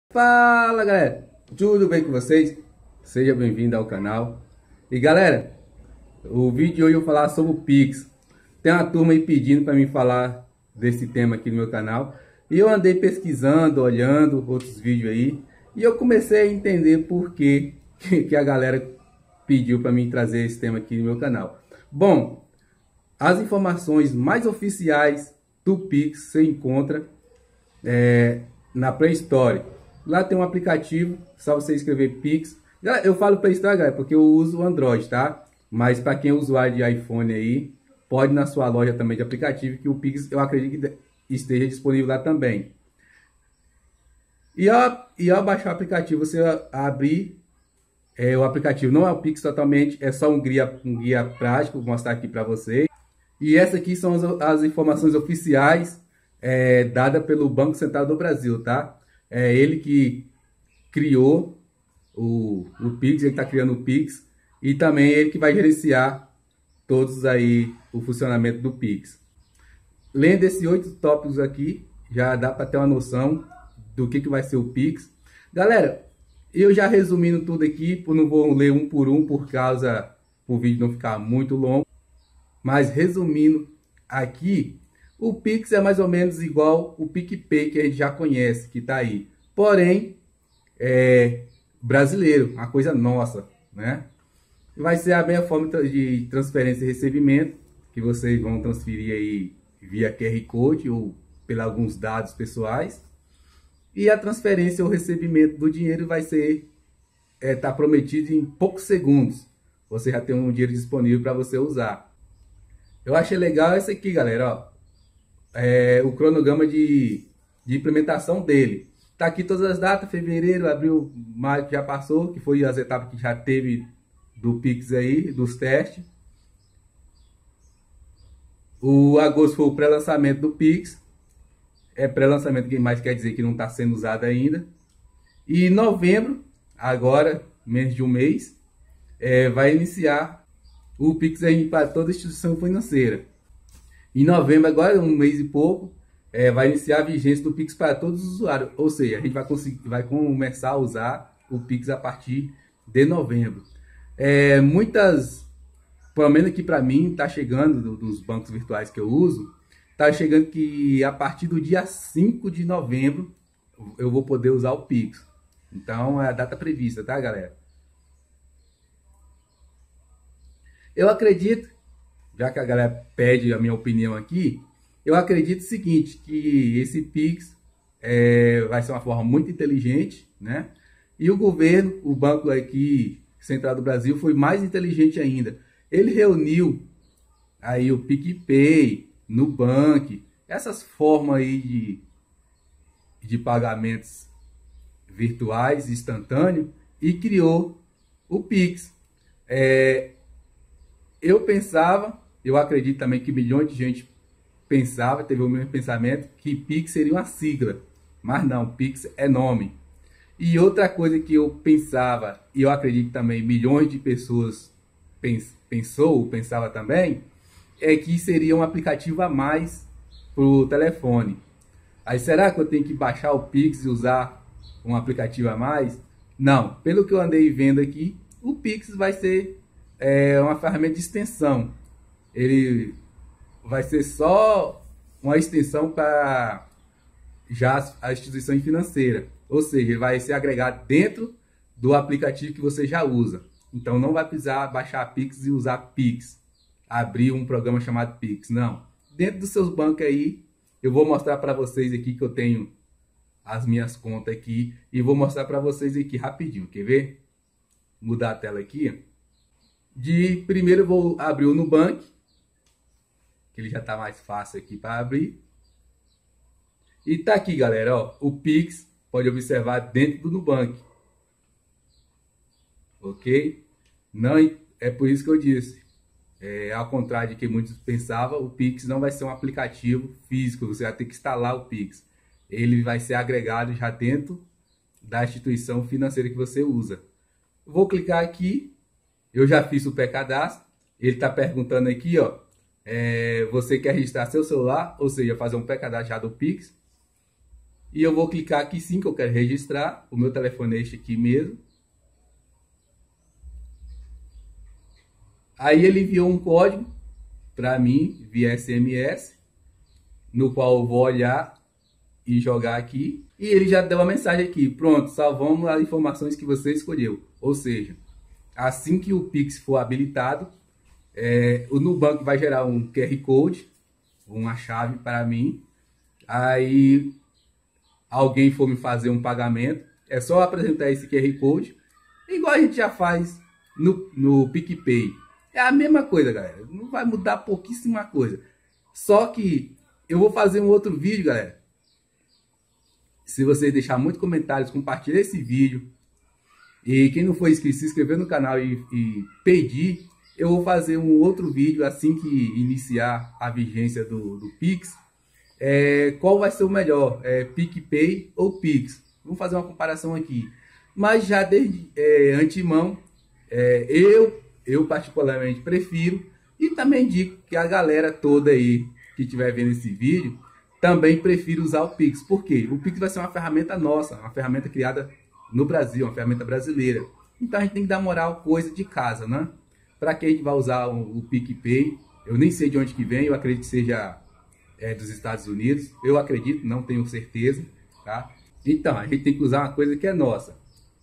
Fala galera, tudo bem com vocês? Seja bem-vindo ao canal. E galera, o vídeo de hoje eu vou falar sobre o Pix. Tem uma turma aí pedindo para mim falar desse tema aqui no meu canal. E eu andei pesquisando, olhando outros vídeos aí. E eu comecei a entender por que a galera pediu para mim trazer esse tema aqui no meu canal. Bom, as informações mais oficiais do Pix você encontra na Play Store. Lá tem um aplicativo, só você escrever Pix. Eu falo Play Store, galera, porque eu uso o Android, tá? Mas para quem é usuário de iPhone aí, pode ir na sua loja também de aplicativo, que o Pix eu acredito que esteja disponível lá também. E ao baixar o aplicativo, você abrir o aplicativo. Não é o Pix totalmente, é só um guia prático, vou mostrar aqui para vocês. E essas aqui são as informações oficiais dadas pelo Banco Central do Brasil, tá? É ele que criou o Pix, ele está criando o Pix, e também ele que vai gerenciar todos aí o funcionamento do Pix. Lendo esses 8 tópicos aqui, já dá para ter uma noção do que vai ser o Pix. Galera, eu já resumindo tudo aqui, não vou ler um por um por causa o vídeo não ficar muito longo, mas resumindo aqui, o Pix é mais ou menos igual o PicPay que a gente já conhece, que está aí. Porém, é brasileiro, uma coisa nossa, né? Vai ser a mesma forma de transferência e recebimento, que vocês vão transferir aí via QR Code ou por alguns dados pessoais. E a transferência ou recebimento do dinheiro vai ser tá prometido em poucos segundos. Você já tem um dinheiro disponível para você usar. Eu achei legal esse aqui, galera, ó. O cronograma de implementação dele. Tá aqui todas as datas: fevereiro, abril, maio, que já passou, que foi as etapas que já teve do Pix aí, dos testes. O agosto foi o pré-lançamento do Pix. É pré-lançamento, que mais quer dizer que não está sendo usado ainda. E novembro, agora, menos de um mês, vai iniciar o Pix aí para toda instituição financeira. Em novembro, agora, um mês e pouco, vai iniciar a vigência do Pix para todos os usuários. Ou seja, a gente vai começar a usar o Pix a partir de novembro. Pelo menos aqui para mim, está chegando dos bancos virtuais que eu uso, está chegando que a partir do dia 5 de novembro eu vou poder usar o Pix. Então, é a data prevista, tá, galera? Eu acredito, já que a galera pede a minha opinião aqui, eu acredito o seguinte, que esse Pix vai ser uma forma muito inteligente, né? E o governo, o Banco aqui Central do Brasil, foi mais inteligente ainda. Ele reuniu aí o PicPay, Nubank, essas formas aí de pagamentos virtuais, instantâneos, e criou o Pix. Eu acredito também que milhões de gente teve o mesmo pensamento, que Pix seria uma sigla, mas não, Pix é nome. E outra coisa que eu pensava, e eu acredito também milhões de pessoas pensava também, é que seria um aplicativo a mais para o telefone. Aí será que eu tenho que baixar o Pix e usar um aplicativo a mais? Não, pelo que eu andei vendo aqui, o Pix vai ser uma ferramenta de extensão. Ele vai ser só uma extensão para já a instituição financeira. Ou seja, ele vai ser agregado dentro do aplicativo que você já usa. Então não vai precisar baixar Pix e usar Pix, abrir um programa chamado Pix, não. Dentro dos seus bancos aí, eu vou mostrar para vocês aqui que eu tenho as minhas contas aqui e vou mostrar para vocês aqui rapidinho, quer ver? Mudar a tela aqui. Primeiro eu vou abrir o Nubank, que ele já está mais fácil aqui para abrir. E tá aqui, galera, ó, o Pix, pode observar dentro do Nubank. Ok? Não, é por isso que eu disse, ao contrário de que muitos pensavam, o Pix não vai ser um aplicativo físico, você vai ter que instalar o Pix. Ele vai ser agregado já dentro da instituição financeira que você usa. Vou clicar aqui, eu já fiz o pré-cadastro, ele está perguntando aqui, ó, você quer registrar seu celular, ou seja, fazer um pré-cadastro já do Pix. E eu vou clicar aqui sim, que eu quero registrar. O meu telefone é este aqui mesmo. Aí ele enviou um código para mim via SMS, no qual eu vou olhar e jogar aqui. E ele já deu uma mensagem aqui: pronto, salvamos as informações que você escolheu. Ou seja, assim que o Pix for habilitado, o Nubank vai gerar um QR Code, uma chave para mim. Aí alguém for me fazer um pagamento, é só apresentar esse QR Code, igual a gente já faz no PicPay. É a mesma coisa, galera. Não vai mudar pouquíssima coisa. Só que eu vou fazer um outro vídeo, galera. Se você deixar muitos comentários, compartilhar esse vídeo. E quem não for inscrito, se inscrever no canal e pedir, eu vou fazer um outro vídeo assim que iniciar a vigência do Pix. Qual vai ser o melhor? PicPay ou Pix? Vamos fazer uma comparação aqui. Mas já desde antemão, eu particularmente prefiro, e também digo que a galera toda aí que estiver vendo esse vídeo também prefere usar o Pix. Por quê? O Pix vai ser uma ferramenta nossa, uma ferramenta criada no Brasil, uma ferramenta brasileira. Então a gente tem que dar moral, coisa de casa, né? Para quem a gente vai usar o PicPay, eu nem sei de onde que vem, eu acredito que seja dos Estados Unidos. Eu acredito, não tenho certeza, tá? Então a gente tem que usar uma coisa que é nossa.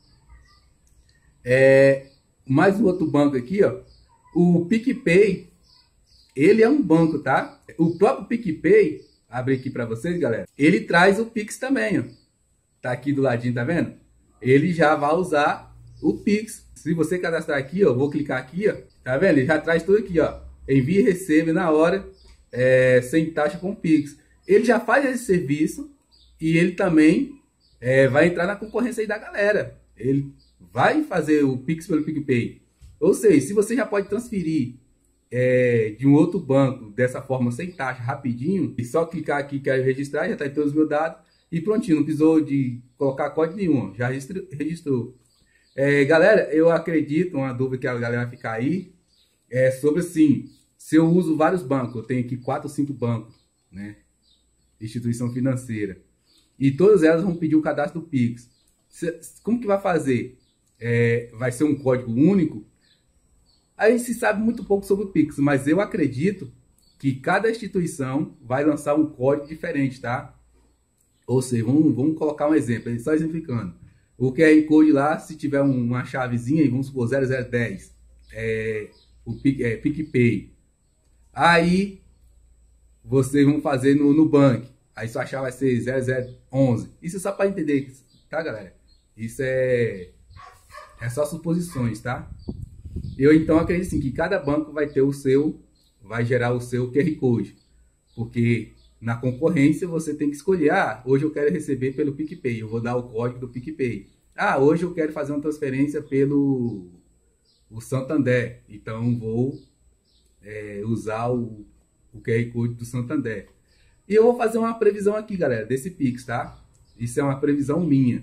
Mais um outro banco aqui, ó. O PicPay, ele é um banco, tá? O próprio PicPay, abre aqui para vocês, galera. Ele traz o Pix também, ó. Tá aqui do ladinho, tá vendo? Ele já vai usar o Pix. Se você cadastrar aqui, ó, vou clicar aqui, ó. Tá vendo? Ele já traz tudo aqui, ó. Envia e recebe na hora, sem taxa com Pix. Ele já faz esse serviço e ele também vai entrar na concorrência aí da galera. Ele vai fazer o Pix pelo PicPay. Ou seja, se você já pode transferir de um outro banco dessa forma sem taxa rapidinho, e só clicar aqui, quero registrar, já está em todos os meus dados e prontinho, não precisou de colocar código nenhum, já registrou. Galera, eu acredito, uma dúvida que a galera vai ficar aí, sobre assim, se eu uso vários bancos, eu tenho aqui 4 ou 5 bancos, né, instituição financeira, e todas elas vão pedir o cadastro do Pix. Como que vai fazer? Vai ser um código único? A gente se sabe muito pouco sobre o Pix, mas eu acredito que cada instituição vai lançar um código diferente, tá? Ou seja, vamos colocar um exemplo, só exemplificando. O QR Code lá, se tiver uma chavezinha, vamos supor 0010, o PicPay. Aí, vocês vão fazer no Nubank. Aí sua chave vai ser 0011. Isso é só para entender, tá, galera? Isso é só suposições, tá? Eu então acredito assim, que cada banco vai ter vai gerar o seu QR Code. Porque na concorrência você tem que escolher, hoje eu quero receber pelo PicPay, eu vou dar o código do PicPay. Hoje eu quero fazer uma transferência pelo Santander, então vou usar o QR Code do Santander. E eu vou fazer uma previsão aqui, galera, desse Pix, tá? Isso é uma previsão minha.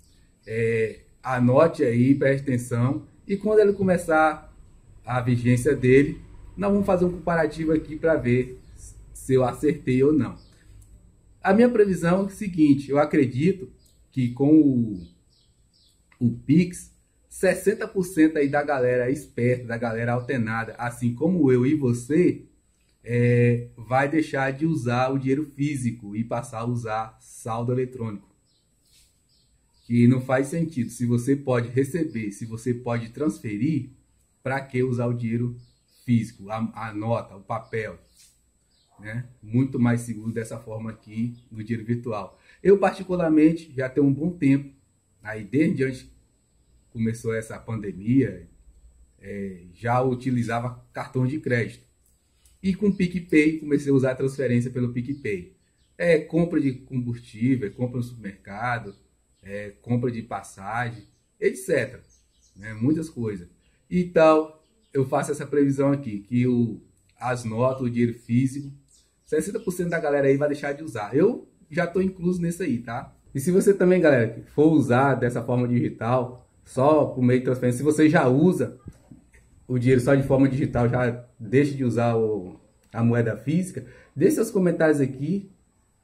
Anote aí, preste atenção. E quando ele começar a vigência dele, nós vamos fazer um comparativo aqui para ver se eu acertei ou não. A minha previsão é o seguinte: eu acredito que com o Pix, 60% aí da galera esperta, da galera antenada, assim como eu e você, vai deixar de usar o dinheiro físico e passar a usar saldo eletrônico. Que não faz sentido. Se você pode receber, se você pode transferir, para que usar o dinheiro físico, a nota, o papel, né? Muito mais seguro dessa forma aqui no dinheiro virtual. Eu particularmente já tenho um bom tempo, aí desde antes começou essa pandemia, já utilizava cartão de crédito. E com o PicPay comecei a usar a transferência pelo PicPay. Compra de combustível, compra no supermercado, compra de passagem, etc. Né? Muitas coisas. Então, eu faço essa previsão aqui, que as notas, o dinheiro físico, 60% da galera aí vai deixar de usar. Eu já estou incluso nisso aí, tá? E se você também, galera, for usar dessa forma digital, só por meio de transferência, se você já usa o dinheiro só de forma digital, já deixa de usar a moeda física, deixe seus comentários aqui,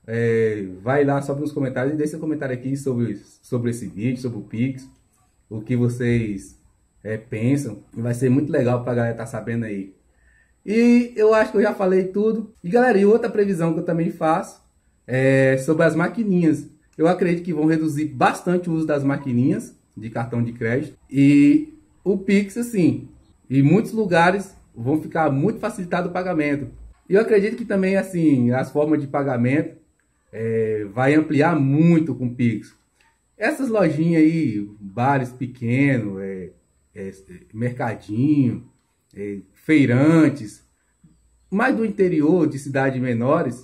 vai lá, sobe nos comentários e deixa seu comentário aqui sobre esse vídeo, sobre o Pix, o que vocês pensam. Vai ser muito legal pra galera estar sabendo aí. E eu acho que eu já falei tudo. E galera, e outra previsão que eu também faço é sobre as maquininhas. Eu acredito que vão reduzir bastante o uso das maquininhas de cartão de crédito. E o Pix, assim, em muitos lugares vão ficar muito facilitado o pagamento. E eu acredito que também, assim, as formas de pagamento vai ampliar muito com o Pix. Essas lojinhas aí, bares pequenos, mercadinho, feirantes, mais do interior, de cidades menores,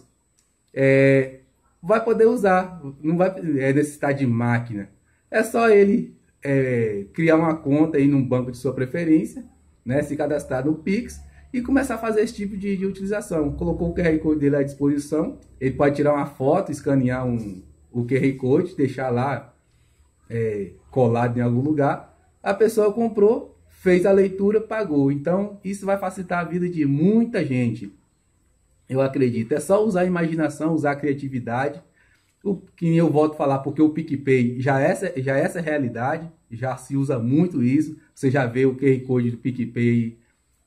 vai poder usar, não vai necessitar de máquina. É só ele criar uma conta aí num banco de sua preferência, né, se cadastrar no Pix e começar a fazer esse tipo de utilização. Colocou o QR Code dele à disposição, ele pode tirar uma foto, escanear o QR Code, deixar lá colado em algum lugar. A pessoa comprou, fez a leitura, pagou. Então isso vai facilitar a vida de muita gente. Eu acredito. É só usar a imaginação, usar a criatividade. O que eu volto a falar, porque o PicPay já é essa realidade, já se usa muito isso. Você já vê o QR Code do PicPay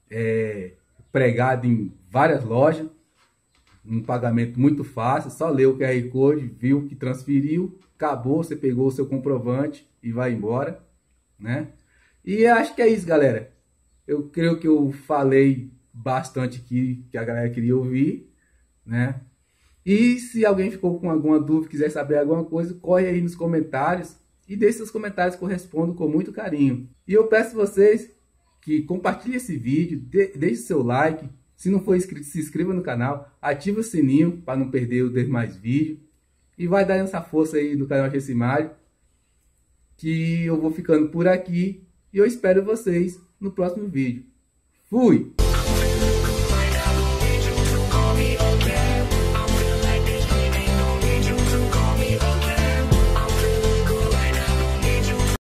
pregado em várias lojas, um pagamento muito fácil, só lê o QR Code, viu que transferiu, acabou, você pegou o seu comprovante e vai embora, né? E acho que é isso, galera. Eu creio que eu falei bastante aqui que a galera queria ouvir, né? E se alguém ficou com alguma dúvida, quiser saber alguma coisa, corre aí nos comentários e deixe seus comentários que eu respondo com muito carinho. E eu peço a vocês que compartilhem esse vídeo, deixe seu like. Se não for inscrito, se inscreva no canal, ative o sininho para não perder os demais vídeos. E vai dar essa força aí no canal Gessimário, que eu vou ficando por aqui. E eu espero vocês no próximo vídeo. Fui!